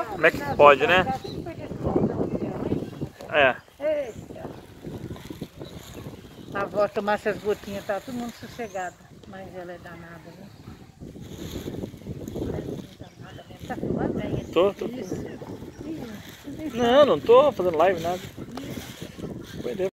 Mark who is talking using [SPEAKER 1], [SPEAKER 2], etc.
[SPEAKER 1] Como é que pode, né? É.
[SPEAKER 2] Eita. A avó tomasse as gotinhas, tá todo mundo sossegado. Mas ela é danada, né? Tá falando aí?
[SPEAKER 1] Tô.
[SPEAKER 2] Isso.
[SPEAKER 1] Não tô fazendo live, nada.